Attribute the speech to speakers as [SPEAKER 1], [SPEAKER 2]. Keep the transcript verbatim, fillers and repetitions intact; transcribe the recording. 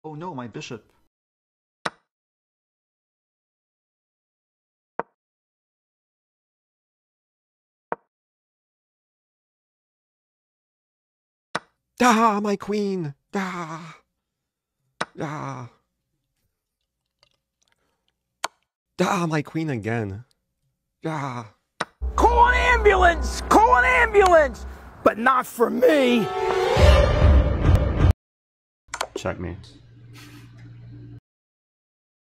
[SPEAKER 1] Oh no, my bishop.
[SPEAKER 2] Ah, my queen! Ah! Ah! Ah, my queen again. Ah!
[SPEAKER 3] Call an ambulance! Call an ambulance! But not for me!
[SPEAKER 4] Checkmate.